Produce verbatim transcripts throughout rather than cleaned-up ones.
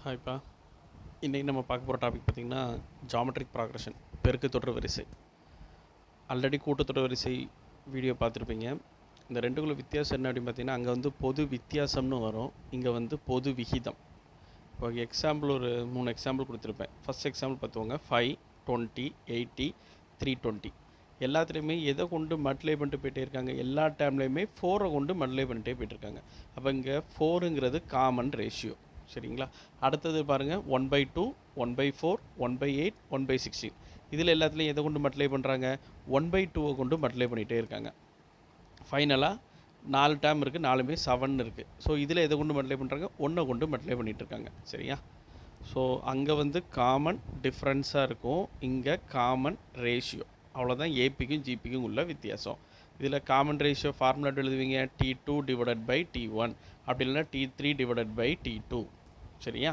ஹாய்ப்பா. இன்றைக்கி நம்ம பார்க்க போகிற டாபிக் பார்த்திங்கன்னா ஜாமெட்ரிக் ப்ராக்ரஷன், பெருக்கு தொடர் வரிசை. ஆல்ரெடி கூட்டுத்தொடர் வரிசை வீடியோ பார்த்துருப்பீங்க. இந்த ரெண்டுக்குள்ள வித்தியாசம் என்ன அப்படின்னு பார்த்தீங்கன்னா, அங்கே வந்து பொது வித்தியாசம்னு வரும், இங்கே வந்து பொது விகிதம். இப்போ எக்ஸாம்பிள் ஒரு மூணு எக்ஸாம்பிள் கொடுத்துருப்பேன். ஃபஸ்ட் எக்ஸாம்பிள் பார்த்துக்கோங்க. Five twenty eighty three twenty எல்லாத்துலேயுமே எதை கொண்டு மல்டிப்ளை பண்ணிட்டு போயிட்டே இருக்காங்க, எல்லா டைம்லேயுமே ஃபோரை கொண்டு மல்டிப்ளை பண்ணிட்டே போயிட்டுருக்காங்க. அப்போ இங்கே ஃபோருங்கிறது காமன் ரேஷியோ. சரிங்களா? அடுத்தது பாருங்கள், one by two one by four one by eight one by sixteen இதில் எல்லாத்துலேயும் எதை கொண்டு மல்டிப்ளை பண்ணுறாங்க, ஒன் பை டூவை கொண்டு மல்டிப்ளை பண்ணிகிட்டே இருக்காங்க. ஃபைனலாக நாலு டேம் இருக்குது, நாலுமே செவன் இருக்குது. ஸோ இதில் எதை கொண்டு மல்டிப்ளை பண்ணுறாங்க, ஒன்றை கொண்டு மல்டிப்ளை பண்ணிகிட்டு இருக்காங்க. சரியா? ஸோ அங்கே வந்து காமன் டிஃப்ரென்ஸாக இருக்கும், இங்கே காமன் ரேஷியோ. அவ்வளோதான் ஏபிக்கும் ஜிபிக்கும் உள்ள வித்தியாசம். இதில் காமன் ரேஷியோ ஃபார்முலா எழுதுவீங்க, T two divided by D one, அப்படி இல்லைனா T three divided by T two. சரியா?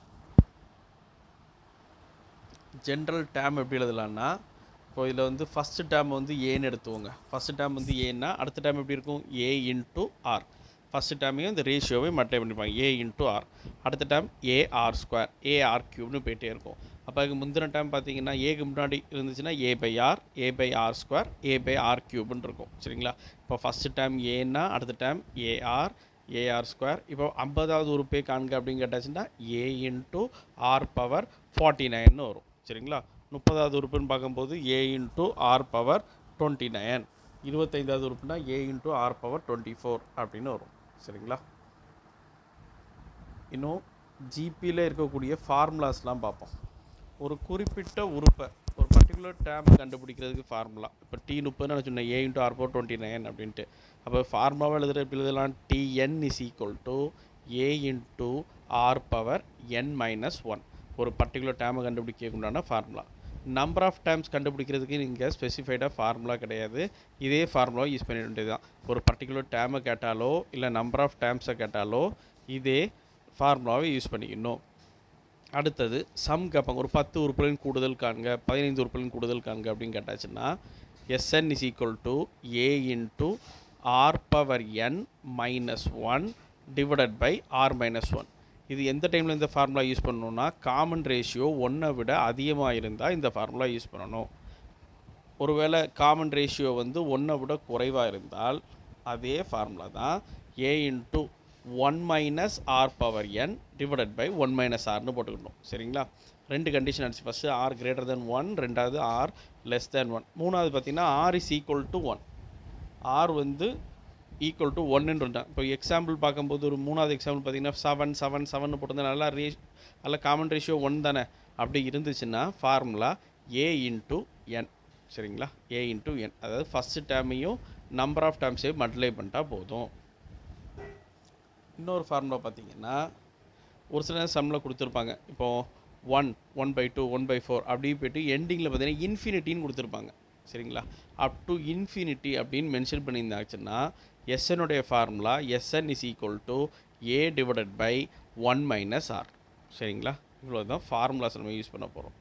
ஜென்ரல் டேம் எப்படி எழுதலான்னா, இப்போ இதில் வந்து ஃபஸ்ட்டு டேம் வந்து ஏன்னு எடுத்துவோங்க. ஃபஸ்ட்டு டேம் வந்து ஏன்னா அடுத்த டேம் எப்படி இருக்கும், ஏ இன்ட்டு ஆர். ஃபஸ்ட்டு டேமையும் இந்த ரேஷியோவை மல்டிப்ளை பண்ணிப்பாங்க, ஏ இன்ட்டு ஆர். அடுத்த term A R square, A R க்யூப்னு போயிட்டே இருக்கும். அப்போ அதுக்கு முந்தின டைம் பார்த்தீங்கன்னா ஏக்கு முன்னாடி இருந்துச்சுன்னா A by R, A by R square, A by R க்யூப்னு இருக்கும். சரிங்களா? இப்போ ஃபஸ்ட்டு டைம் ஏன்னா அடுத்த டைம் ஏஆர், ஏஆர் ஸ்கொயர். இப்போ ஐம்பதாவது உறுப்பே காண்க அப்படின்னு கேட்டாச்சுன்னா A into R power forty நைன்னு வரும். சரிங்களா? முப்பதாவது உறுப்புன்னு பார்க்கும்போது A into R power twenty nine. இருபத்தைந்தாவது உறுப்புனா A into R power twenty four அப்படின்னு வரும். சரிங்களா? இன்னும் ஜிபியில் இருக்கக்கூடிய ஃபார்முலாஸ்லாம் பார்ப்போம். ஒரு குறிப்பிட்ட உறுப்பை, ஒரு பர்டிகுலர் டேம் கண்டுபிடிக்கிறதுக்கு ஃபார்முலா. இப்போ டி முப்பதுன்னு நான் சொன்னேன், A into R power twenty nine அப்படின்ட்டு. அப்போ ஃபார்முலாவை எழுதுகிற எப்படி எழுதலாம், TN is equal to A into R power N minus one. ஒரு பர்டிகுலர் டேமை கண்டுபிடிக்க உண்டான ஃபார்முலா. நம்பர் ஆஃப் டைம்ஸ் கண்டுபிடிக்கிறதுக்கு நீங்கள் ஸ்பெசிஃபைடாக ஃபார்முலா கிடையாது, இதே ஃபார்முலாவை யூஸ் பண்ணிட வேண்டியது தான். ஒரு பர்டிகுலர் டேமை கேட்டாலோ இல்லை நம்பர் ஆஃப் டைம்ஸை கேட்டாலோ இதே ஃபார்முலாவை யூஸ் பண்ணிக்கணும். அடுத்தது சம் கேட்பாங்க, ஒரு பத்து உறுப்புகளின் கூடுதல் காண்க, பதினைந்து உறுப்புகளின் கூடுதல் காண்க அப்படின்னு கேட்டாச்சுன்னா SN is equal to A into R power N minus one divided by R minus one. இது எந்த டைமில் இந்த ஃபார்முலா யூஸ் பண்ணணும்னா, காமன் ரேஷியோ ஒன்றை விட அதிகமாக இருந்தால் இந்த ஃபார்முலா யூஸ் பண்ணணும். ஒருவேளை காமன் ரேஷியோ வந்து ஒன்றை விட குறைவாக இருந்தால் அதே ஃபார்முலா தான் A into one minus R power N divided by one minus ஆர்னு போட்டுக்கணும். சரிங்களா? ரெண்டு கண்டிஷன் அடிச்சு, first R greater than one, ரெண்டாவது ஆர் லெஸ் தேன் ஒன், மூணாவது பார்த்தீங்கன்னா R is equal to one. R வந்து ஈக்குவல் டு ஒன்னுன்னு இருந்தால், இப்போ எக்ஸாம்பிள் பார்க்கும்போது ஒரு மூணாவது எக்ஸாம்பிள் பார்த்தீங்கன்னா செவன் செவன் செவன் போட்டிருந்தா நல்லா ரே நல்லா காமன் ரேஷியோ ஒன் தானே. அப்படி இருந்துச்சுன்னா ஃபார்முலா ஏ இன்ட்டு என். சரிங்களா? ஏ இன்ட்டு என், அதாவது ஃபஸ்ட்டு டேமையும் நம்பர் ஆஃப் டேம்ஸையும் மல்டிப்ளை பண்ணிட்டா போதும். இன்னொரு ஃபார்முலா பார்த்தீங்கன்னா, ஒரு சில சம்மில் கொடுத்துருப்பாங்க, இப்போது one one by two one by four அப்படி போய்ட்டு எண்டிங்கில் பார்த்தீங்கன்னா இன்ஃபினிட்டின்னு கொடுத்துருப்பாங்க. சரிங்களா? அப் டு இன்ஃபினிட்டி அப்படின்னு மென்ஷன் பண்ணியிருந்தாச்சுன்னா எஸ்எனுடைய formula SN is equal to A divided by one minus R. சரிங்களா? இவ்வளோ தான் ஃபார்முலாஸ் நம்ம யூஸ் பண்ண போகிறோம்.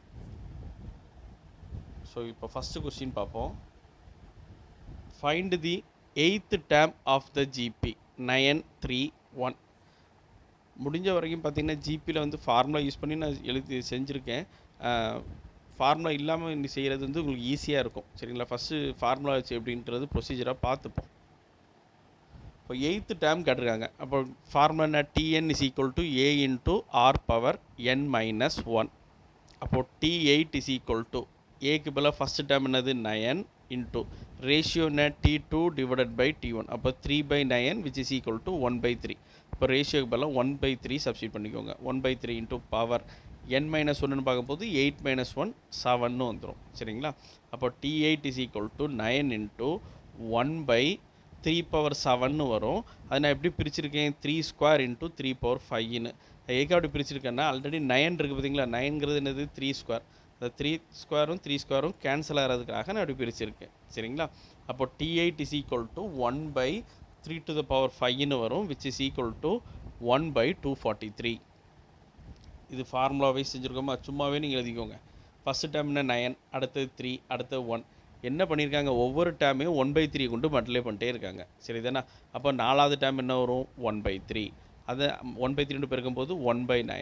ஸோ இப்போ ஃபஸ்ட்டு கொஸ்டின் பார்ப்போம். Find the eighth term of the GP nine three one. முடிஞ்ச வரைக்கும் பார்த்திங்கன்னா ஜிபியில் வந்து ஃபார்முலா யூஸ் பண்ணி நான் எழுதி செஞ்சுருக்கேன். ஃபார்முலா இல்லாமல் இன்னி செய்கிறது வந்து உங்களுக்கு ஈஸியாக இருக்கும். சரிங்களா? ஃபஸ்ட்டு ஃபார்முலா வச்சு எப்படின்றது ப்ரொசீஜராக பார்த்துப்போம். இப்போ எயித்து டேம் கேட்டிருக்காங்க. அப்போ ஃபார்முலா என்ன, TN is equal to A into R power N minus one. அப்போது T eight is equal to ஏக்கு பதிலாக ஃபஸ்ட்டு டேம் என்னது நயன் இன்ட்டு ரேஷியோன்னா T two divided by D one. அப்போ three by nine which is equal to one by three. இப்போ ரேஷியோக்கு பதிலாக one by three substitute பண்ணிக்கோங்க. One by three into power N minus ஒன்னு பார்க்கும்போது eight minus one செவன்னு வந்துடும். சரிங்களா? அப்போ T eight is equal to nine into one by three power செவன்னு வரும். அதை நான் எப்படி பிரிச்சிருக்கேன், three square into three power ஃபைவ்னு. ஏக்கு அப்படி பிரிச்சிருக்கேன்னா ஆல்ரெடி நைன் இருக்குது பார்த்தீங்களா, நைன்கிறது என்னது த்ரீ ஸ்கொயர். அந்த த்ரீ ஸ்கொயரும் த்ரீ ஸ்கொயரும் கேன்சல் ஆகிறதுக்காக நான் அப்படி பிரிச்சிருக்கேன். சரிங்களா? அப்போ T eight is equal to one by three to the power ஃபைவ்னு வரும், which is equal to one by two forty three. இது ஃபார்முலாவே செஞ்சுருக்கோமா, சும்மாவே நீங்கள் எழுதிக்கோங்க. ஃபஸ்ட்டு டேம்னா நயன், அடுத்தது த்ரீ, அடுத்தது ஒன். என்ன பண்ணியிருக்காங்க, ஒவ்வொரு டேமையும் ஒன் பை த்ரீ கொண்டு மல்டிப்ளை பண்ணிட்டே இருக்காங்க. சரி தானே? அப்போ நாலாவது டேம் என்ன வரும், ஒன் பை த்ரீ. அதை ஒன் பை த்ரீ பெருக்கும்போது one by nine,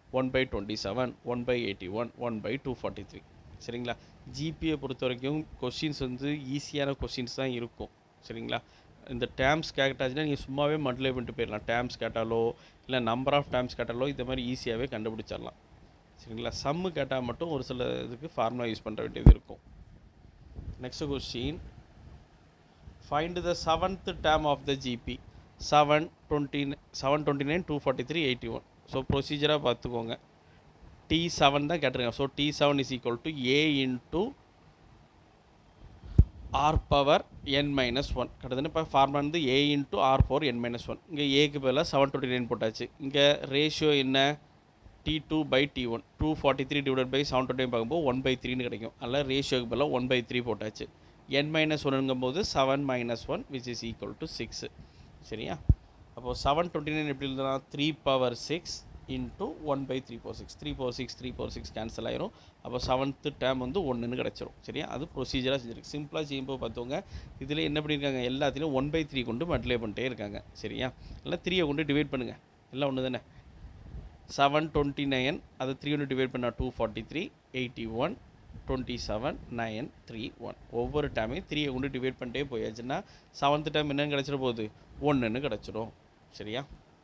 one by twenty seven one by eighty one one by two forty three சரிங்களா. ஜிபியை பொறுத்த வரைக்கும் கொஷின்ஸ் வந்து ஈஸியான கொஷின்ஸ் தான் இருக்கும் சரிங்களா. இந்த டேர்ம்ஸ் கேட்டாச்சுன்னா நீங்கள் சும்மாவே மல்டிப்ளை பண்ணிட்டு போயிடலாம். டேர்ம்ஸ் கேட்டாலோ இல்லை நம்பர் ஆஃப் டேர்ம்ஸ் கேட்டாலோ இந்த மாதிரி ஈஸியாகவே கண்டுபிடிச்சிடலாம் சரிங்களா. சம்மு கேட்டால் மட்டும் ஒரு சில இதுக்கு ஃபார்முலா யூஸ் பண்ணுற வேண்டியது இருக்கும். Next question, find the seventh term of the GP seven twenty seven twenty nine two forty three eighty one. So ப்ரொசீஜராக பார்த்துக்கோங்க. டி செவன் தான் கேட்டிருக்காங்க. So T seven is equal to A into R power N minus one கிட்டத்தட்ட இப்போ formula வந்து A into R power N minus one. இங்கே ஏக்கு பதிலாக செவன் டுவெண்ட்டி நைன் போட்டாச்சு. இங்கே ரேஷியோ என்ன, D two by D one. Two forty three divide by seven twenty பார்க்கும்போது ஒன் பை த்ரீன்னு கிடைக்கும். அதில் ரேஷியோக்கு பதிலாக ஒன் பை த்ரீ போட்டாச்சு. என் மைனஸ் ஒன்னுங்கும் போது seven minus one which is equal to six சரியா. அப்போது செவன் டுவெண்ட்டி நைன் எப்படி எழுதலாம், three power six into one by three power six. Three power six three power six cancel ஆயிரும். அப்போ seventh term வந்து ஒன்றுன்னு கிடச்சிரும் சரியா. அது ப்ரொசீஜராக செஞ்சுருக்கு. சிம்பிளாக செய்யும்போது பார்த்தவங்க இதில் என்ன பண்ணியிருக்காங்க, எல்லாத்திலையும் ஒன் பை த்ரீ கொண்டு மல்டிப்ளை பண்ணிட்டே இருக்காங்க சரியா. இல்லை த்ரீயை கொண்டு டிவைட் பண்ணுங்கள், எல்லாம் ஒன்று தானே. செவன் டுவெண்ட்டி நைன் அதை த்ரீ ஒன்று டிவைட் பண்ணால் two forty three eighty one twenty seven nine three one. ஒவ்வொரு டைமையும் த்ரீயை கொண்டு டிவைட் பண்ணிட்டே போயாச்சுன்னா செவன்த்து டைம் என்னன்னு கிடச்சிட போகுது, ஒன்றுன்னு கிடச்சிடும் சரியா.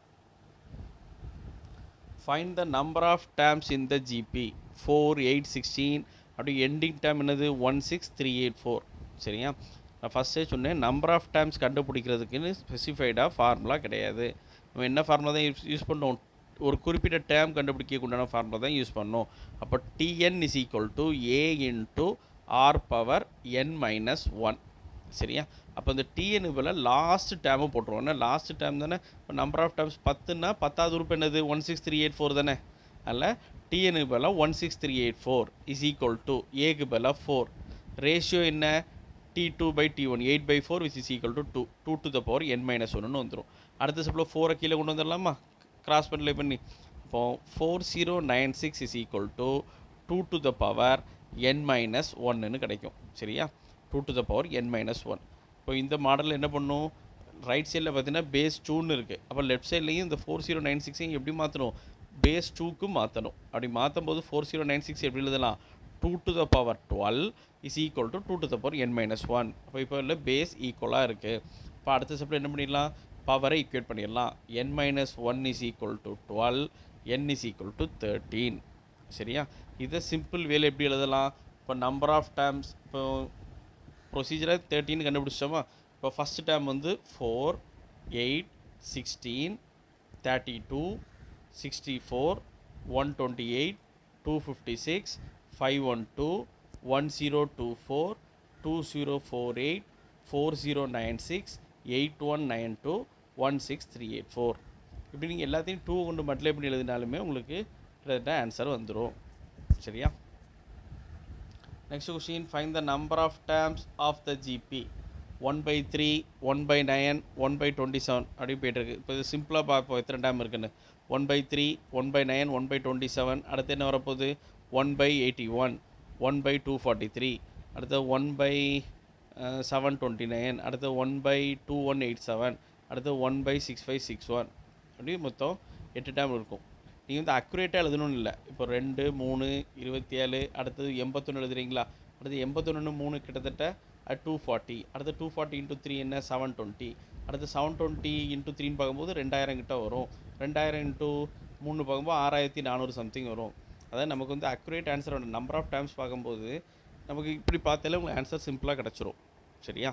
Find the number of terms in the G P four, eight, sixteen அப்படி எண்டிங் டைம் என்னது one six three eight four சரியா. நான் ஃபஸ்ட்டே சொன்னேன் நம்பர் ஆஃப் டைம்ஸ் கண்டுபிடிக்கிறதுக்குன்னு ஸ்பெசிஃபைடாக ஃபார்முலா கிடையாது. நம்ம என்ன ஃபார்முலா தான் யூஸ் யூஸ் பண்ணோம், ஒரு குறிப்பிட்ட டேர்ம் கண்டுபிடிக்க உண்டான ஃபார்முலா தான் யூஸ் பண்ணோம். அப்போ TN is equal to A into R power N minus one சரியா. அப்போ இந்த டிஎன் போல் லாஸ்ட் டேர்மை போட்டுருவோம். ஏன்னா லாஸ்ட் டேர்ம் தானே. இப்போ நம்பர் ஆஃப் டேர்ம்ஸ் பத்துன்னா பத்தாவது உறுப்பு என்னது one six three eight four தானே. அதில் டிஎனுக்கு பதிலாக one six three eight four is equal to ஏக்கு பதிலாக ஃபோர். ரேஷியோ என்ன, D two by D one eight by four which is equal to two two to the power N minus ஒன்னு வந்துடும். அடுத்த ஸ்டெப்பில் ஃபோரை கீழே கொண்டு வந்துடலாமா, கிராஸ் பண்ணி பண்ணி. இப்போது four zero nine six is equal to two to the power N minus ஒன்னுன்னு கிடைக்கும் சரியா. Two to the power N minus one. இப்போ இந்த மாடலில் என்ன பண்ணும், ரைட் சைடில் பார்த்தீங்கன்னா பேஸ் டூன்னு இருக்குது. அப்போ லெஃப்ட் சைட்லேயும் இந்த ஃபோர் ஜீரோ நைன் சிக்ஸையும் எப்படி மாற்றணும், பேஸ் டூக்கு மாற்றணும். அப்படி மாற்றும் போது ஃபோர் ஜீரோ நைன் சிக்ஸ் எப்படி எழுதலாம், two to the power twelve is equal to two to the power N minus one. அப்போ இப்போ இல்லை பேஸ் ஈக்குவலாக இருக்குது. இப்போ அடுத்த ஸ்டெப்பில் என்ன பண்ணிடலாம், பவரை ஈக்குவேட் பண்ணிடலாம். N minus one is equal to twelve, N is equal to thirteen சரியா. இதை சிம்பிள் வேலை எப்படி எழுதலாம், இப்போ நம்பர் ஆஃப் டேர்ம்ஸ் இப்போ ப்ரொசீஜராக தேர்ட்டின்னு கண்டுபிடிச்சோமா. இப்போ ஃபஸ்ட் டேர்ம் வந்து four eight sixteen thirty two sixty four one twenty eight two fifty six five one two one zero two four two zero four eight four zero nine six eight one nine two one six three eight four. இப்படி நீங்கள் எல்லாத்தையும் two கொண்டு multiply பண்ணி எழுதினாலுமே உங்களுக்கு கிட்டத்தட்ட answer வந்துடும் சரியா. Next question, find the number of terms of the G P one by three, one by nine, one by twenty-seven அப்படி போயிட்டுருக்கு. இப்போ இது சிம்பிளாக பார்ப்போம் எத்தனை டேம் இருக்குன்னு. One by three one by nine one by twenty seven அடுத்து என்ன வரப்போகுது, one by eighty one one by two forty three அடுத்து one by seven twenty nine அடுத்து one by two one eight seven அடுத்து one by six five six one அப்படி மொத்தம் எட்டு dam இருக்கும். நீங்கள் வந்து அக்குரேட்டாக எழுதணும்னு இல்லை. இப்போ ரெண்டு மூணு இருபத்தி ஏழு அடுத்தது எண்பத்தொன்று எழுதுறீங்களா, அடுத்து எண்பத்தொன்று மூணு கிட்டத்தட்ட டூ ஃபார்ட்டி அடுத்து டூ ஃபார்ட்டி இன்ட்டு த்ரீ என்ன செவன் டுவெண்ட்டி அடுத்து செவன் டுவெண்ட்டி இன்ட்டு த்ரீன்னு பார்க்கும்போது ரெண்டாயிரம் கிட்ட வரும். ரெண்டாயிரம் இன்ட்டு மூணு பார்க்கும்போது ஆறாயிரத்தி நானூறு சம்திங் வரும். அதாவது நமக்கு வந்து அக்குரேட் ஆன்சர் வேணும். நம்பர் ஆஃப் டைம்ஸ் பார்க்கும்போது நமக்கு இப்படி பார்த்தாலே உங்களுக்கு ஆன்சர் சிம்பிளாக கிடச்சிரும் சரியா.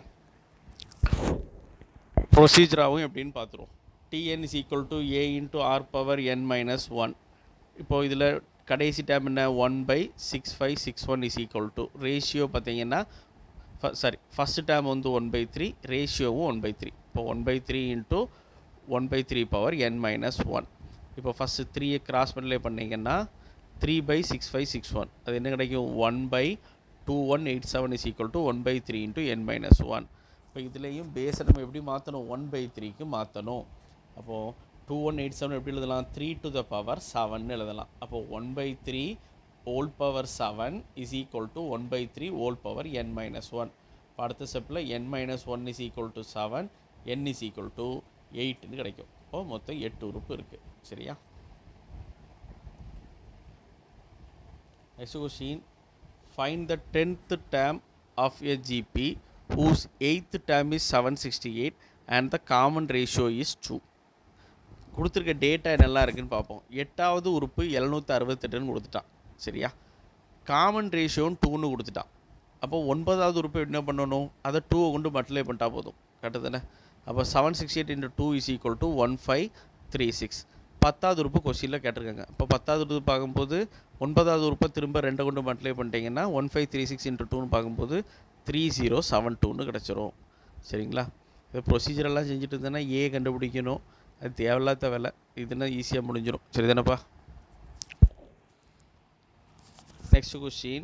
ப்ரொசீஜராகவும் எப்படின்னு பார்த்துருவோம். Tn is equal to a into r power n minus one. இப்போ இதில் கடைசி டேம் என்ன, one by six five six one is equal to ratio பார்த்தீங்கன்னா சாரி ஃபஸ்ட்டு டேம் வந்து ஒன் பை த்ரீ ரேஷியோவும் ஒன் பை த்ரீ. இப்போ one by three into one by three power N minus one. இப்போ first த்ரீயை cross பண்ணலே பண்ணிங்கன்னா three by six five six one அது என்ன கிடைக்கும், one by two one eight seven is equal to one by three into N minus one. இப்போ இதுலேயும் பேஸை நம்ம எப்படி மாற்றணும், ஒன் பை த்ரீக்கு மாற்றணும். அப்போது டூ ஒன் எயிட் செவன் எப்படி எழுதலாம், three to the power seven எழுதலாம். அப்போது one by three whole power seven is equal to one by three whole power N minus one. இப்போ அடுத்த ஸ்டெப்பில் N minus one is equal to seven N is equal to எயிட்னு கிடைக்கும். இப்போது மொத்தம் எட்டு உறுப்பு இருக்குது சரியா. Next question, find the tenth term of a G P whose eighth term is seven sixty-eight and the common ratio is two. கொடுத்துருக்க data நல்லா இருக்குன்னு பார்ப்போம். எட்டாவது உறுப்பு எழுநூற்றி அறுபத்தெட்டுன்னு கொடுத்துட்டான். சரியா? காமன் ரேஷியோன்னு டூன்னு கொடுத்துட்டான். அப்போ ஒன்பதாவது உறுப்பு என்ன பண்ணணும்? அதை டூவை கொண்டு மல்டிப்ளை பண்ணிட்டா போதும். கரெக்டு தானே? அப்போ seven sixty eight into two is equal to one five three six. பத்தாவது உறுப்பு கொஸ்டினில் கேட்டிருக்காங்க. இப்போ பத்தாவது உறுப்பு பார்க்கும்போது ஒன்பதாவது உறுப்பை திரும்ப ரெண்டை கொண்டு மல்டிப்ளை பண்ணிட்டீங்கன்னா one five three six into டூன்னு பார்க்கும்போது த்ரீ ஜீரோ செவன் டூன்னு கிடச்சிரும். சரிங்களா? இது ப்ரொசீஜரெல்லாம் செஞ்சுட்டு இருந்தேன்னா ஏ கண்டுபிடிக்கணும். அது தேவையில்லாத வேலை. இதுனா ஈஸியாக முடிஞ்சிடும். சரி தானேப்பா? Next question,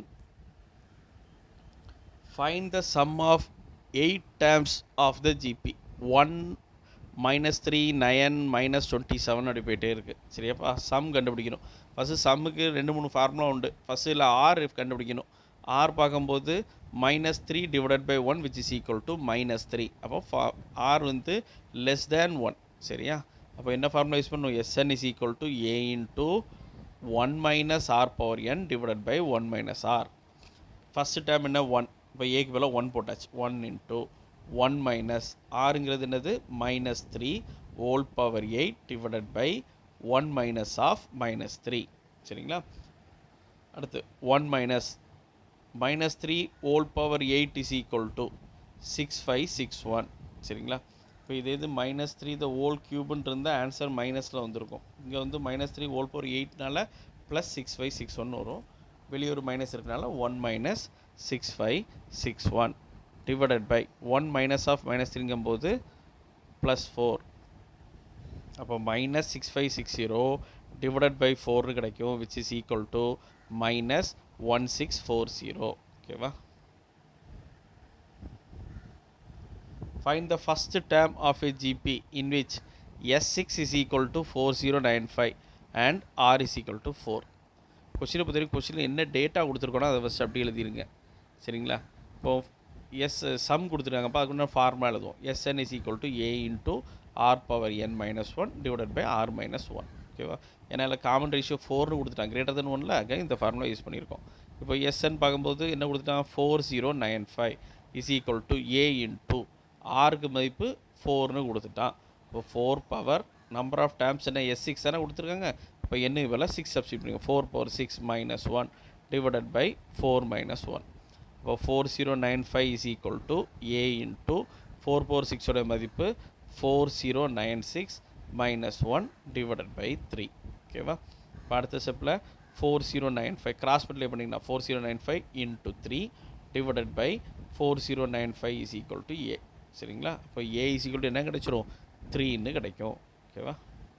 find the sum of eight terms of the GP. One minus three nine minus twenty seven அப்படி போயிட்டே இருக்குது. சரியாப்பா? சம் கண்டுபிடிக்கணும். ஃபஸ்ட்டு சம்முக்கு ரெண்டு மூணு ஃபார்முலா உண்டு. ஃபஸ்ட்டு இல்லை ஆர் கண்டுபிடிக்கணும். ஆர் பார்க்கும்போது minus three divided by one which is equal to minus three. அப்போ ஃபா ஆர் வந்து லெஸ் தேன் ஒன். சரியா? அப்போ என்ன ஃபார்முலா யூஸ் பண்ணணும்? S n is equal to A into one minus R power N divided by one minus r. First term என்ன? One. இப்போ ஏக்கு மேலே ஒன் போட்டாச்சு. ஒன் இன்ட்டு ஒன் மைனஸ் ஆறுங்கிறது என்னது? Minus three whole power eight divided by one minus of minus three. சரிங்களா? அடுத்து one minus minus three whole power eight is equal to six five six one. சரிங்களா? இப்போ இதே இது minus three the whole க்யூப்னு இருந்தால் ஆன்சர் மைனஸில் வந்திருக்கும். இங்கே வந்து மைனஸ் த்ரீ ஹோல் பவர் எயிட்னால plus six five six one வரும். வெளியே ஒரு மைனஸ் இருக்கனால one minus six five six one divided by one minus of minus த்ரீங்கும்போது ப்ளஸ் ஃபோர். அப்போ minus six five six zero divided by ஃபோர்னு கிடைக்கும் which is equal to minus one six four zero. ஓகேவா? Find the first term of a G P in which S six is equal to four zero nine five and R is equal to four. கொஸ்டினை பொறுத்த வரைக்கும் கொஸ்டினில் என்ன data கொடுத்துருக்கோன்னா அதை first அப்படி எழுதிருங்க. சரிங்களா? இப்போது எஸ் சம் கொடுத்துருக்காங்கப்பா. அதுக்கு ஃபார்முலா எழுதுவோம். S n is equal to A into R power N minus one divided by R minus one. ஓகேவா? ஏன்னா இல்லை காமன் ரேஷியோ ஃபோர்னு கொடுத்துட்டாங்க. கிரேட்டர் தென் ஒன்ல அங்கே இந்த ஃபார்முலா யூஸ் பண்ணியிருக்கோம். இப்போ எஸ்என் பார்க்கும்போது என்ன கொடுத்துட்டாங்க? Four zero nine five is equal to A into ஆருக்கு மதிப்பு ஃபோர்னு கொடுத்துட்டான். இப்போ four power number of terms என்ன? எஸ் சிக்ஸ் தானே கொடுத்துருக்காங்க. இப்போ என்ன வேலை? சிக்ஸ் சப்ஸ்டிட் பண்ணிங்க. Four power six minus one divided by four minus one. இப்போ four zero nine five is equal to A into four power சிக்ஸோட மதிப்பு four zero nine six minus one divided by three. ஓகேவா? இப்போ அடுத்த ஸ்டெப்பில் four zero nine five cross multiply பண்ணிங்கன்னா four zero nine five into three divided by four zero nine five is equal to a. சரிங்களா? இப்போ ஏ is equal to என்ன கிடைச்சிரும்? த்ரீன்னு கிடைக்கும். ஓகேவா?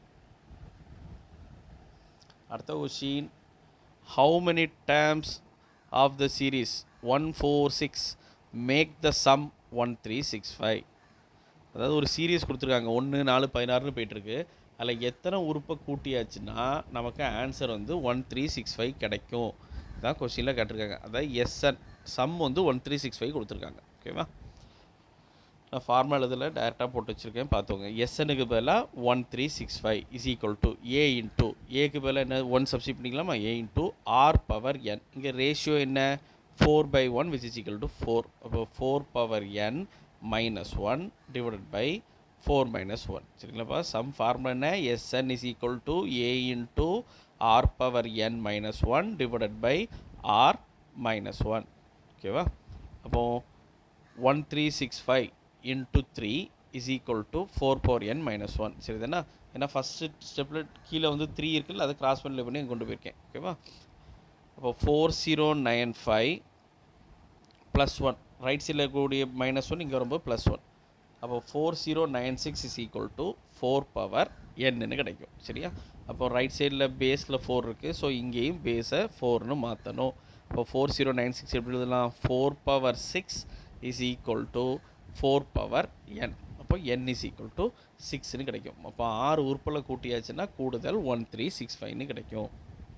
அடுத்த question, how many terms of the series one four six make the sum one three six five. அதாவது ஒரு சீரியஸ் கொடுத்துருக்காங்க. ஒன்று நாலு பதினாறுன்னு போயிட்டுருக்கு. அதில் எத்தனை உறுப்பை கூட்டியாச்சுன்னா நமக்கு ஆன்சர் வந்து ஒன் த்ரீ சிக்ஸ் ஃபைவ் கிடைக்கும். இதான் கொஸ்டினில் கேட்டிருக்காங்க. அதாவது எஸ்என் சம் வந்து ஒன் த்ரீ சிக்ஸ் ஃபைவ் கொடுத்துருக்காங்க. ஓகேவா? நான் ஃபார்முலா இதில் டேரெக்டாக போட்டு வச்சுருக்கேன், பார்த்துக்கோங்க. எஸ்எனுக்கு பதிலாக one three six five is equal to A into ஏக்கு பதிலாக என்ன? ஒன் சப்ஸ்டிட் பண்ணிக்கலாமா? A into R power n. இங்கே ரேஷியோ என்ன? Four by one which is equal to four. அப்போ four power N minus one divided by four minus one. சரிங்களாப்பா? Sum formula என்ன? S n is equal to A into R power N minus one divided by R minus one. ஓகேவா? அப்போது one three six five into three is equal to four power N minus one. சரி தானே? ஏன்னா first ஸ்டெப்பில் கீழே வந்து three இருக்குல்ல, அதை கிராஸ் பண்ணி பண்ணி கொண்டு போயிருக்கேன். ஓகேவா? அப்போ four zero nine five plus one, right சைடில் இருக்கக்கூடிய மைனஸ் ஒன் இங்கே வரும்போது ப்ளஸ் ஒன். அப்போ four zero nine six is equal to four power என்னு கிடைக்கும். சரியா? அப்போ ரைட் சைடில் பேஸில் ஃபோர் இருக்குது. ஸோ இங்கேயும் பேஸை ஃபோர்னு மாற்றணும். இப்போ ஃபோர் ஜீரோ நைன் சிக்ஸ் எப்படி எழுதலாம்? Four power six is equal to four power n. அப்போ என் இஸ் ஈக்குவல் டு சிக்ஸ்னு கிடைக்கும். அப்போ ஆறு உறுப்பில் கூட்டியாச்சுன்னா கூடுதல் ஒன் த்ரீ சிக்ஸ் ஃபைவ்னு கிடைக்கும்.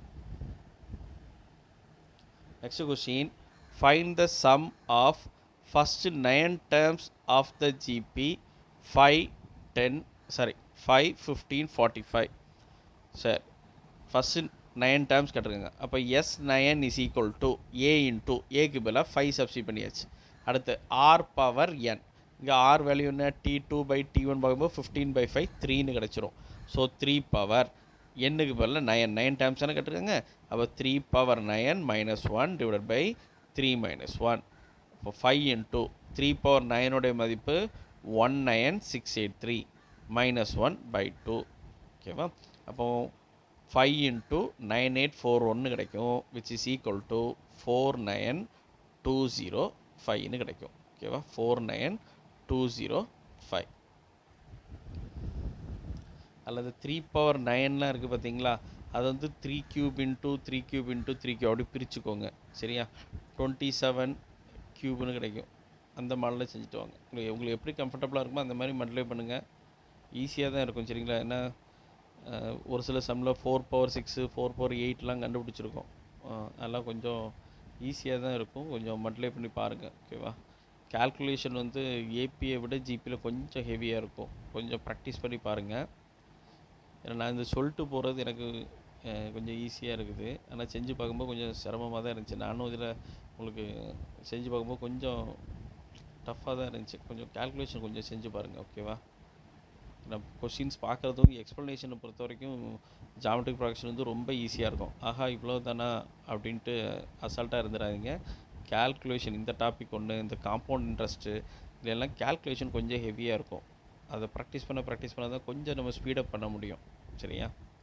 Next question, find the sum of first nine terms of the GP five ten sorry five fifteen forty five. Sir first nine terms கேட்டிருக்காங்க. அப்போ s nine is equal to A into ஏக்கு பதிலாக five substitute பண்ணியாச்சு. அடுத்து R power n, இங்கே r value என்ன, D two by D one பார்க்கும்போது fifteen by five த்ரீன்னு கிடச்சிரும். ஸோ த்ரீ பவர் எண்ணுக்கு பதிலாக நயன் நயன் டேர்ம்ஸ் தானே கேட்டிருக்காங்க. அப்போ three power nine minus one divide by three minus one. இப்போ ஃபைவ் இன்ட்டு த்ரீ பவர் நயனுடைய மதிப்பு one nine six eight three minus one by two. ஓகேவா? அப்போ five into nine eight four ஒன்று கிடைக்கும், which is equal to four nine two zero ஃபைவ்னு கிடைக்கும். ஓகேவா? Four nine two zero five. அல்லது த்ரீ பவர் நைன்லாம் இருக்குது பார்த்தீங்களா, அது வந்து three cube into three cube into three cube அப்படி பிரிச்சுக்கோங்க. சரியா? டுவெண்ட்டி செவன் கியூப்னு கிடைக்கும். அந்த மாடலில் செஞ்சுட்டு வாங்க. உங்களுக்கு உங்களுக்கு எப்படி கம்ஃபர்டபுளாக இருக்குமோ அந்த மாதிரி மல்டிப்ளை பண்ணுங்கள். ஈஸியாக தான் இருக்கும். சரிங்களா? ஏன்னா ஒரு சில சம்மில் four power six four power எயிட்லாம் கண்டுபிடிச்சிருக்கோம். அதெல்லாம் கொஞ்சம் ஈஸியாக தான் இருக்கும். கொஞ்சம் மல்டிப்ளை பண்ணி பாருங்கள். ஓகேவா? கால்குலேஷன் வந்து ஏபியை விட ஜிபியில் கொஞ்சம் ஹெவியாக இருக்கும். கொஞ்சம் ப்ராக்டிஸ் பண்ணி பாருங்கள். ஏன்னா நான் இந்த சொல்லிட்டு போகிறது எனக்கு கொஞ்சம் ஈஸியாக இருக்குது. ஆனால் செஞ்சு பார்க்கும்போது கொஞ்சம் சிரமமாக தான் இருந்துச்சு. நானும் இதில் உங்களுக்கு செஞ்சு பார்க்கும்போது கொஞ்சம் டஃப்பாக தான் இருந்துச்சு. கொஞ்சம் கால்குலேஷன் கொஞ்சம் செஞ்சு பாருங்கள். ஓகேவா? நான் கொஷின்ஸ் பார்க்குறதும் எக்ஸ்ப்ளனேஷனை பொறுத்த வரைக்கும் ஜாமெட்ரிக் ப்ராக்ஷன் வந்து ரொம்ப ஈஸியாக இருக்கும். ஆஹா இவ்வளோ தானா அப்படின்ட்டு அசால்ட்டாக இருந்துடாதீங்க. கால்குலேஷன் இந்த டாபிக் ஒன்று, இந்த காம்பவுண்ட் இன்ட்ரெஸ்ட்டு இதெல்லாம் கால்குலேஷன் கொஞ்சம் ஹெவியாக இருக்கும். அதை ப்ராக்டிஸ் பண்ண ப்ராக்டிஸ் பண்ண தான் கொஞ்சம் நம்ம ஸ்பீடப் பண்ண முடியும். சரியா?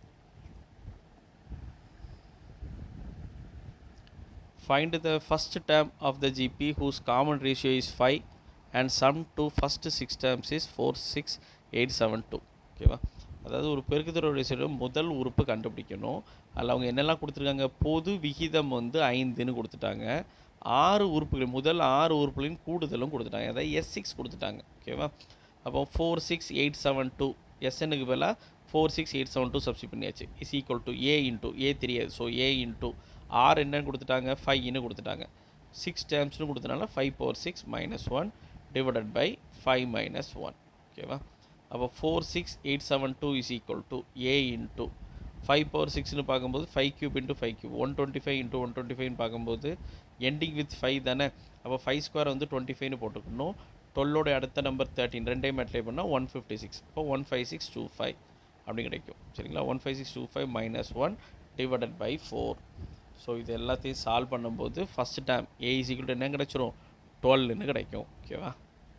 Find the first term of the G P whose common ratio is five and sum to first six terms is four six eight seven two. ஓகேவா? அதாவது ஒரு பெருக்குதொடர் ரேஷியோட முதல் உறுப்பு கண்டுபிடிக்கணும். அதில் அவங்க என்னெல்லாம் கொடுத்துருக்காங்க, பொது விகிதம் வந்து ஐந்துன்னு கொடுத்துட்டாங்க. ஆறு உறுப்புகள், முதல் ஆறு உறுப்புகளின் கூடுதலும் கொடுத்துட்டாங்க. அதாவது எஸ் சிக்ஸ் கொடுத்துட்டாங்க. ஓகேவா? அப்போ four six eight seven two எஸ்எனுக்கு பதிலாக four six eight seven two substitute பண்ணியாச்சு. Is equal to A into a தெரியாது. ஸோ ஏ இன்ட்டு ஆர் என்னன்னு கொடுத்துட்டாங்க, ஃபைவ்னு கொடுத்துட்டாங்க. சிக்ஸ் டேர்ம்ஸ்னு கொடுத்தனால five power six minus one divided by five minus one. ஓகேவா? அப்போ four six eight seven two is equal to A into five power சிக்ஸ்னு பார்க்கும்போது five cube into five cube one twenty five into one twenty ஃபைவ்னு பார்க்கும்போது ending with five தானே. அப்போ five square வந்து twenty ஃபைவ்னு போட்டுக்கணும். டுவெல்லோட அடுத்த நம்பர் தேர்ட்டின் ரெண்டையும் அப்ளை பண்ணால் ஒன் ஃபிஃப்டி சிக்ஸ். இப்போ one five six two five அப்படி கிடைக்கும். சரிங்களா? One five six two five minus one divided by four. So இது எல்லாத்தையும் சால்வ் பண்ணும்போது first term a is equal to என்ன கிடைச்சிரும், டுவெல்னு கிடைக்கும். ஓகேவா?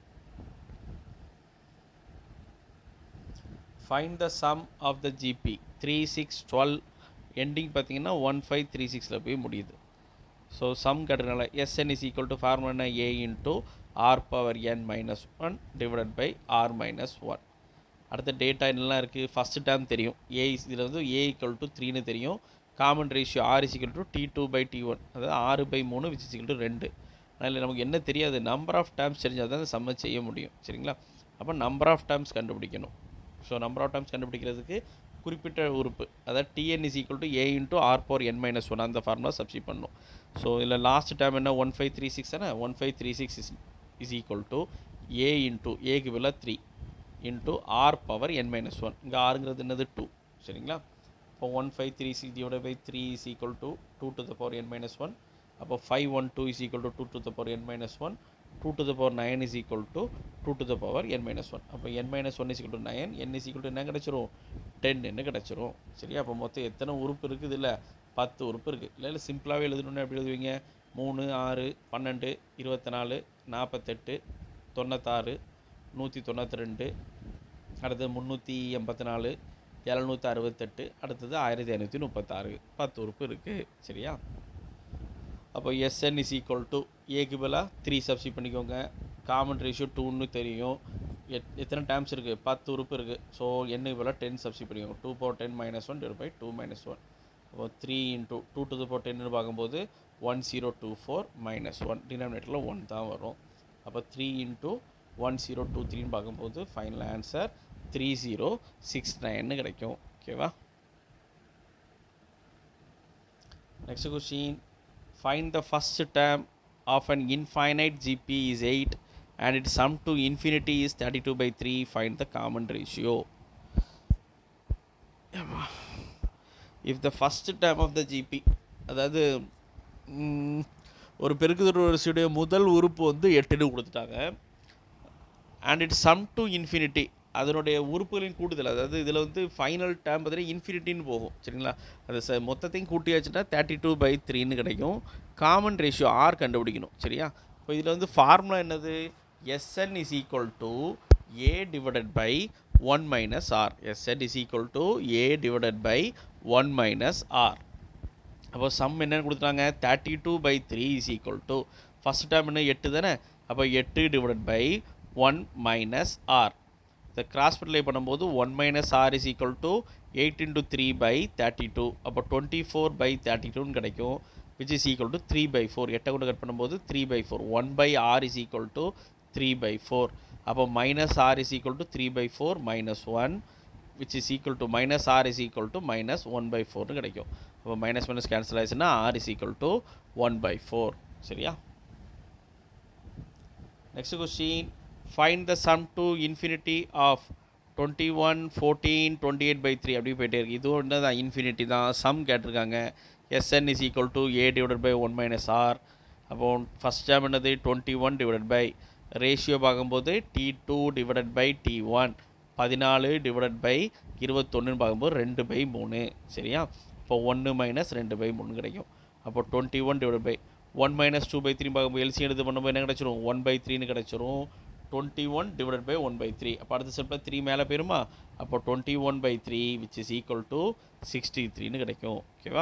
Find the sum of the GP three six twelve ending பார்த்தீங்கன்னா ஒன் ஃபைவ் த்ரீ சிக்ஸில் போய் முடியுது. ஸோ சம் கேட்டதுனால s n is equal to formula a into R power N minus one divided by R minus one. அடுத்த data என்னெல்லாம் இருக்குது, first term தெரியும். ஏ இதில் வந்து ஏ ஈக்குவல் டு த்ரீன்னு தெரியும். Common ratio r is equal to t two by D one, அதாவது ஆறு பை மூணு விச் இஸ் ஈக்குவல் டு ரெண்டு. அதில் நமக்கு என்ன தெரியாது, நம்பர் ஆஃப் டேர்ம்ஸ் தெரிஞ்சால் தான் சம்ம செய்ய முடியும். சரிங்களா? அப்போ நம்பர் ஆஃப் டேர்ம்ஸ் கண்டுபிடிக்கணும். ஸோ நம்பர் ஆஃப் டேர்ம்ஸ் கண்டுபிடிக்கிறதுக்கு குறிப்பிட்ட உறுப்பு, அதாவது t n is equal to A into R power N minus one அந்த ஃபார்முலா சப்ஸ்டிட் பண்ணணும். ஸோ இதில் லாஸ்ட் டேர்ம் என்ன, ஒன் ஃபைவ் த்ரீ சிக்ஸ் தானே. One five three six is is equal to A into ஏக்கு பதிலாக த்ரீ இன்ட்டு ஆர் பவர் என் minus one. இங்கே ஆறுங்கிறது என்னது டூ. சரிங்களா? இப்போ one five three six divide by three is equal to two to the power N minus one. அப்போ five one two is equal to two to the power N minus one. Two to the power nine is equal to two to the power N minus one. அப்போ n minus one is equal to nine, n is equal to என்ன கிடச்சிரும், ten என்ன கிடச்சிரும். சரியா? அப்போ மொத்தம் எத்தனை உறுப்பு இருக்குது, இல்லை பத்து உறுப்பு இருக்குது. இல்லை இல்லை சிம்பிளாகவே எழுதணுன்னு எப்படி எழுதுவீங்க, மூணு ஆறு பன்னெண்டு இருபத்தி நாலு நாற்பத்தெட்டு தொண்ணூத்தாறு நூற்றி தொண்ணூற்றி ரெண்டு அடுத்தது முந்நூற்றி எண்பத்தி நாலு எழுநூற்றி அறுபத்தெட்டு அடுத்தது ஆயிரத்தி ஐநூற்றி முப்பத்தாறு பத்து உறுப்பு இருக்குது. சரியா? அப்போ எஸ்என் இஸ் ஈக்குவல் டு ஏக்கு பதிலாக த்ரீ சப்ஸ்டிட் பண்ணிக்கோங்க. காமன் ரேஷியோ டூன்னு தெரியும். எத் எத்தனை டேர்ம்ஸ் இருக்குது, பத்து உறுப்பு இருக்குது. ஸோ என்னுக்கு பதிலாக டென் சப்ஸ்டிட் பண்ணிக்கோங்க. Two power ten minus one divide by two minus one. அப்போ three into two to the power டென்னு பார்க்கும்போது one zero two four minus one டினாமினேட்டரில் ஒன் தான் வரும். அப்போ three into one zero two த்ரீன்னு பார்க்கும்போது final answer three zero six நைன்னு கிடைக்கும். ஓகேவா? Next question, find the first term of an infinite GP is eight and its sum to infinity is thirty-two by three. Find the common ratio. If the first term of the GP, அதாவது ஒரு பெருக்குதொடர் வரிசையுடைய முதல் உறுப்பு வந்து எட்டுன்னு கொடுத்துட்டாங்க. And it sum to infinity, அதனுடைய உறுப்புகளின் கூட்டுதல், அதாவது இதில் வந்து ஃபைனல் டேர்ம் பார்த்தீங்கன்னா இன்ஃபினிட்டின்னு போகும். சரிங்களா? அது ச மொத்தத்தையும் கூட்டியாச்சுன்னா தேர்ட்டி டூ பை த்ரீன்னு கிடைக்கும். காமன் ரேஷியோ ஆர் கண்டுபிடிக்கணும். சரியா? இப்போ இதில் வந்து ஃபார்முலா என்னது? Sn is equal to a divided by one minus r. Sn is equal to a divided by one minus r. அப்போ சம் என்னன்னு கொடுத்துட்டாங்க? Thirty two by three is equal to first term என்ன எட்டு தானே, அப்போ எட்டு divided by one minus r. இதை cross multiply பண்ணும்போது one minus r is equal to eight into three by thirty two, அப்போ டுவெண்ட்டி ஃபோர் பை தேர்ட்டி டூன்னு கிடைக்கும். Which is equal to three by four. எட்டை கொண்டு கட் பண்ணும்போது three by four. One by r is equal to three by four. அப்போ minus r is equal to three by four minus one, which is equal to minus r is equal to minus one by four னு கிடைக்கும். அப்போ minus minus cancel ஆயிடுச்சுன்னா r is equal to one by four. சரியா? next question, find the sum to infinity of twenty-one, fourteen, twenty-eight by three. அப்படி போயிட்டே இருக்கு. இது ஒன்று தான் இன்ஃபினிட்டி தான். சம் கேட்டிருக்காங்க. Sn is equal to a divided by one minus r. அப்போ ஃபஸ்ட் டேர்ம் என்னது? Twenty one divided by ratio பார்க்கும்போது t two divided by D one, பதினாலு டிவைடட் பை இருபத்தொன்னுன்னு பார்க்கும்போது ரெண்டு பை மூணு. சரியா? இப்போ ஒன்று மைனஸ் ரெண்டு பை மூணு கிடைக்கும். அப்போ twenty one divide by one minus two by three பார்க்கும்போது எல்சி எடுத்து பண்ணும்போது என்ன கிடச்சிரும்? ஒன் பை த்ரீன்னு கிடச்சிரும். Twenty one divide by one by three, அப்போ அடுத்த ஸ்டெப்பில் த்ரீ மேலே போயிருமா? அப்போ twenty one by three which is equal to sixty த்ரீன்னு கிடைக்கும். ஓகேவா?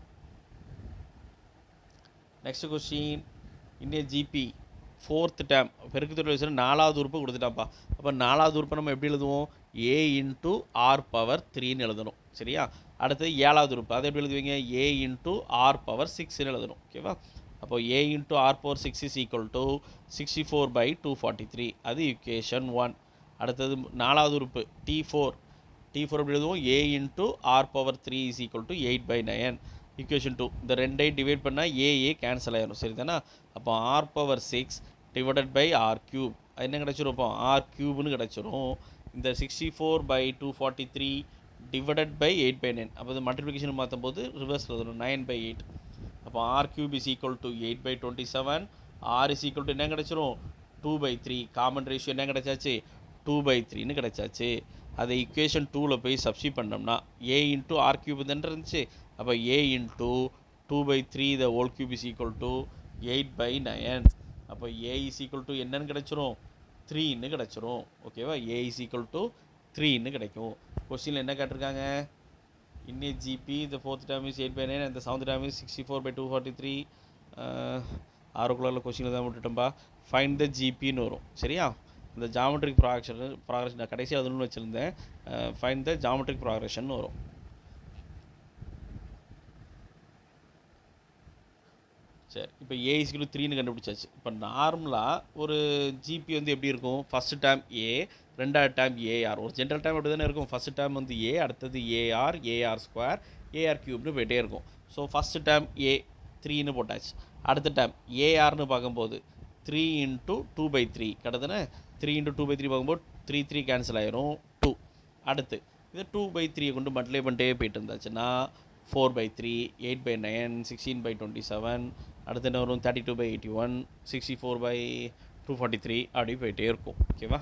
Next question, in a GP fourth term பெருக்குத்தொடர் வரிசையில் நாலாவது உறுப்பு கொடுத்துட்டாப்பா. அப்போ நாலாவது உறுப்பை நம்ம எப்படி எழுதுவோம்? ஏ இன்ட்டு ஆர் பவர் த்ரீன்னு எழுதணும். சரியா? அடுத்தது ஏழாவது உறுப்பு, அதை எப்படி எழுதுவீங்க? ஏ இன்ட்டு ஆர் பவர் சிக்ஸ்ன்னு எழுதணும். ஓகேவா? அப்போ a into R power six is equal to sixty four by two forty three. அது இக்குவேஷன் ஒன். அடுத்தது நாலாவது உறுப்பு டி ஃபோர். டி ஃபோர் எப்படி எழுதுவோம்? A into R power three is equal to eight by nine. Equation two. இந்த ரெண்டை divide பண்ணால் AA cancel ஆயிடும். சரி தானே? அப்போ r power six divided by r cube, அது என்ன கிடச்சிரும்? இப்போ ஆர் கியூப்னு கிடச்சிரும். இந்த sixty four by two forty three divided by eight by nine, அப்போ இது மல்டிப்ளிகேஷன் மாற்றும் போது ரிவர்ஸில் வரும் நைன் பை எயிட். அப்போ r cube is equal to eight by twenty seven. R is equal to என்ன கிடச்சிரும்? Two by three. Common ratio என்ன கிடச்சாச்சு? டூ பை த்ரீன்னு கிடச்சாச்சு. அதை இக்குவேஷன் டூவில் போய் சப்ஸ்டிட் பண்ணோம்னா ஏ இன்ட்டு ஆர் கியூப் தானே இருந்துச்சு. அப்போ a into two by three the whole cube is equal to eight by nine. அப்போ ஏ இஸ் ஈக்குவல் டு என்னன்னு கிடச்சிரும்? த்ரீன்னு கிடச்சிரும். ஓகேவா? ஏ இஸ் ஈக்குவல் டு த்ரீன்னு கிடைக்கும். கொஸ்டினில் என்ன கேட்டிருக்காங்க? இன்னே ஜிபி இந்த fourth term is eight by nine, அந்த seventh term is sixty four by two forty three. ஆறுக்குள்ள கொஸ்டினில் தான் விட்டுட்டோம்பா. ஃபைன் த ஜிபின்னு வரும். சரியா? இந்த ஜாமெட்ரிக் ப்ராக்ரஷன் ப்ராக்ரஷன் நான் கடைசியாக அதுன்னு வச்சுருந்தேன். ஃபைன் த ஜாமெட்ரிக் ப்ராக்ரஷன் வரும். சரி, இப்போ ஏ இஸ்கிலு த்ரீன்னு கண்டுபிடிச்சாச்சு. இப்போ நார்மலாக ஒரு ஜிபி வந்து எப்படி இருக்கும்? ஃபஸ்ட்டு டேம் ஏ, ரெண்டாவது டேம் ஏஆர். ஒரு ஜென்ரல் டேம் அப்படி தானே இருக்கும். ஃபஸ்ட்டு டேம் வந்து ஏ, அடுத்தது ஏஆர், ஏஆர் ஸ்கொயர், ஏஆர் கியூப்னு போயிட்டே இருக்கும். ஸோ ஃபஸ்ட்டு டேம் ஏ த்ரீன்னு போட்டாச்சு. அடுத்த டேம் ஏஆர்னு பார்க்கும்போது three into two by three கிடதுன்னு three into two by three பார்க்கும்போது த்ரீ த்ரீ கேன்சல் ஆயிரும் டூ. அடுத்து இது டூ பை த்ரீயை கொண்டு மல்டிப்ளை பண்ணிட்டே போயிட்டு இருந்தாச்சுன்னா four by three, eight by nine, sixteen by twenty seven, அடுத்து என்ன வரும்? Thirty two by eighty one, sixty four by two forty three அப்படி போயிட்டே இருக்கும். ஓகேவா?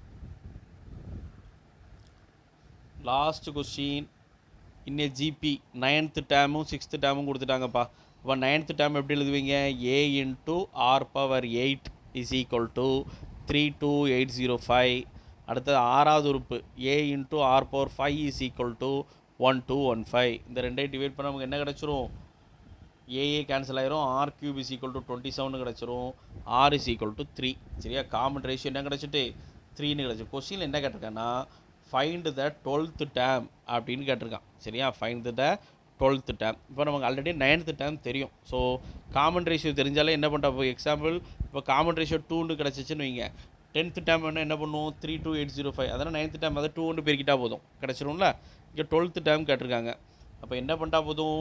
Last question, in a GP ninth டேமும் சிக்ஸ்த்து டேமும் கொடுத்துட்டாங்கப்பா. அப்போ நைன்த்து டேம் எப்படி எழுதுவீங்க? A into R power eight is equal to three two eight zero five. அடுத்தது ஆறாவது உறுப்பு a into R power five is equal to one two one five. இந்த ரெண்டையும் டிவைட் பண்ண நமக்கு என்ன கிடச்சிரும்? ஏஏ கேன்சல் ஆயிரும். R cube is equal to twenty seven கிடச்சிரும். R is equal to three. சரியா? காமன் ரேஷியோ என்ன கிடச்சிட்டு? த்ரீன்னு கிடச்சி. கொஸ்டினில் என்ன கேட்டிருக்காங்கன்னா ஃபைண்ட் த டுவெல்த்து டேம் அப்படின்னு கேட்டிருக்கான். சரியா? Find the twelfth term. இப்போ நமக்கு ஆல்ரெடி நைன்த்து டேம் தெரியும். ஸோ காமன் ரேஷியோ தெரிஞ்சாலே என்ன பண்ணுறோம்? இப்போ எக்ஸாம்பிள் இப்போ காமன் ரேஷியோ டூன்னு கிடச்சிச்சின்னு வைங்க. டென்த்து டேம் வேணால் என்ன பண்ணுவோம்? Three two eight zero five. அதனால் நைன்த்து டேம் அதை டூ ஒன்று பெருக்கிட்டா போதும், கிடச்சிரும்ல. இங்கே டுவெல்த்து டேம் கேட்டிருக்காங்க. அப்போ என்ன பண்ணிட்டா போதும்?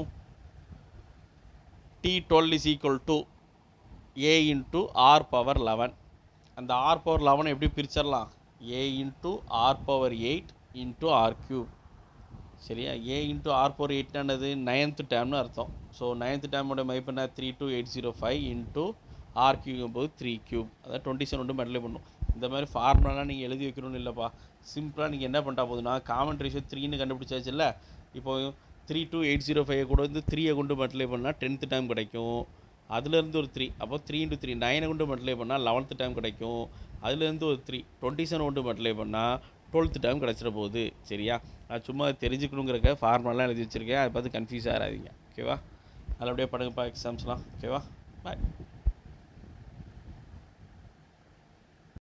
T twelve is equal to A into R power eleven. அந்த ஆர் பவர் லெவனை எப்படி பிரிச்சிடலாம்? A into R power eight into r cube. சரியா? ஏ இன்ட்டு ஆர் பவர் எயிட்னானது நைன்த்து டேர்ம்னு அர்த்தம். ஸோ நைன்த்து டேர்மோட மதிப்பு என்ன? Three two eight zero five into r கியூங்கும் போது த்ரீ கியூப், அதாவது டுவெண்ட்டி செவன் வந்து மல்டிப்ளை பண்ணும். இந்த மாதிரி ஃபார்முலாலாம் நீங்கள் எழுதி வைக்கணும்னு இல்லைப்பா. சிம்பிளாக நீங்கள் என்ன பண்ணிட்டா போதுன்னா, காமன் ரேஷியோ த்ரீன்னு கண்டுபிடிச்சாச்சுல்ல. இப்போ three two eight zero five கூட வந்து த்ரீயை கொண்டு மல்டிப்ளை பண்ணால் டென்த்து டைம் கிடைக்கும். அதுலேருந்து ஒரு த்ரீ, அப்போ த்ரீ இன்ட்டு த்ரீ நைனை கொண்டு மல்டிப்ளை பண்ணால் லெவன்த்து டைம் கிடைக்கும். அதுலேருந்து ஒரு த்ரீ டுவெண்ட்டி செவன் கொண்டு மல்டிப்ளை பண்ணால் டுவெல்த்து டைம் கிடச்சிட போகுது. சரியா? அது சும்மா தெரிஞ்சுக்கணுங்கிறக்க ஃபார்முலாலாம் எழுதி வச்சுருக்கேன். அதை பார்த்து கன்ஃபியூஸ் ஆகாதீங்க. ஓகேவா? நல்லபடியாக படுங்கப்பா எக்ஸாம்ஸ்லாம். ஓகேவா? பாய்.